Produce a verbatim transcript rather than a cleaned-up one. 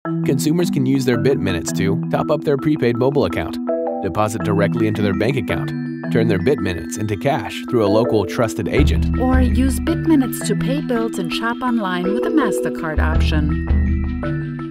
Consumers can use their BitMinutes to top up their prepaid mobile account, deposit directly into their bank account, turn their BitMinutes into cash through a local trusted agent, or use BitMinutes to pay bills and shop online with a MasterCard option.